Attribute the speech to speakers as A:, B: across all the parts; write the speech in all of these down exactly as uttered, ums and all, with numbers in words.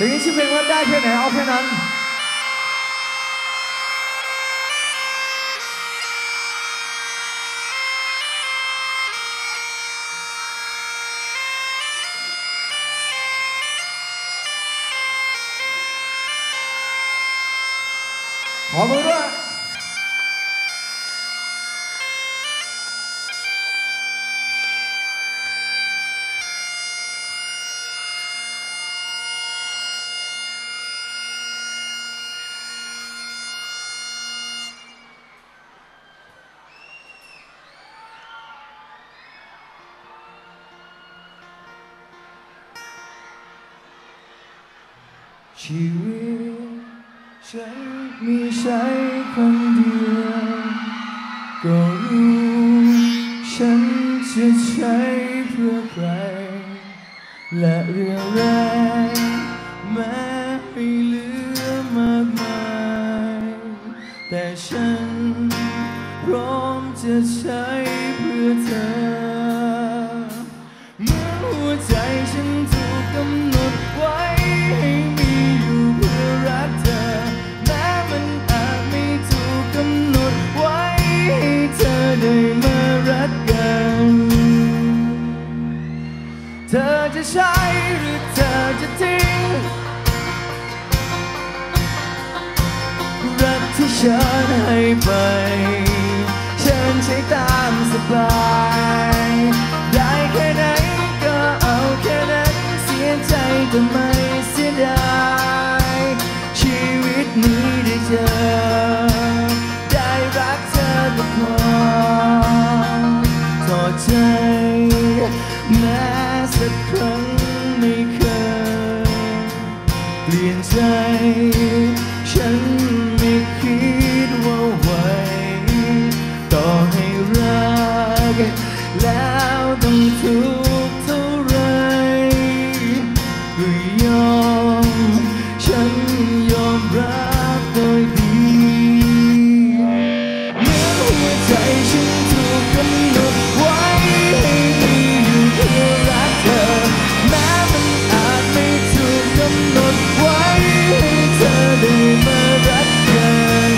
A: เพลงนี้ชื่อเพลงว่าได้แค่ไหนเอาแค่นั้นขอมือด้วยชีวิตฉันมีใช้คนเดียวก็รู้ฉันจะใช้เพื่อใครและเรื่องแรกแม้ไม่เหลือมากมายแต่ฉันพร้อมจะใช้เพื่อเธอเมื่อหัวใจฉันถูกกำหนดไว้ให้มีอยู่เพื่อรักเธอแม้มันอาจไม่ถูกกำหนดไว้ให้เธอได้มารักกันเธอจะใช้หรือเธอจะทิ้งรักที่ฉันให้ไปฉันใช้ตามสบายได้แค่ไหนก็เอาแค่นั้นเสียใจแต่ไม่เสียดายชีวิตนี้ได้เจอได้รักเธอก็พอต่อใจแม้สักครั้งไม่เคยเปลี่ยนใจฉันไม่คิดว่าไหวต่อให้รักแล้วต้องทุกข์เท่าไรก็ยอมฉันยอมรับโดยดีเมื่อหัวใจฉันถูกกำหนดไว้ให้มีอยู่เพื่อรักเธอแม้มันอาจไม่ถูกกำหนดไว้ให้เธอได้มารักกัน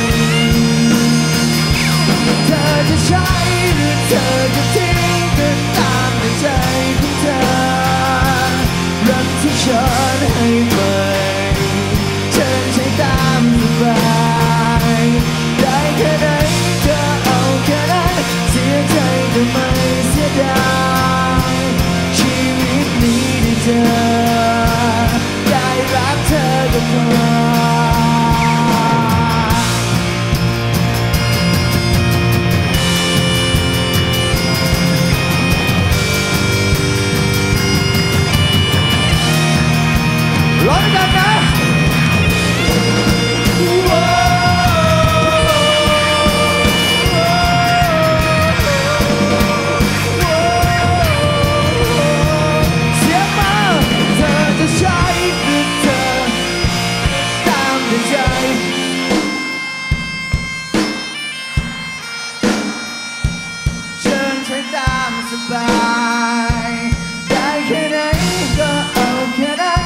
A: เธอจะใช้หรือเธอจะทิ้งก็ตามในใจของเธอรักที่ฉันให้ไปฉันใช้ตามสบายได้แค่ไหนก็เอาแค่นั้นเสียใจแต่ไม่เสียดายชีวิตนี้ได้เจอได้รักเธอก็พอร้องกันนะเสียงมาเธอจะใช้หรือเธอตามใจเชิญใช้ตามสบายได้แค่ไหนก็เอาแค่นั้น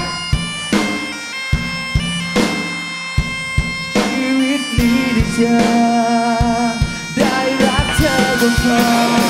A: ชีวิตนี้ได้เจอได้รักเธอก็พอ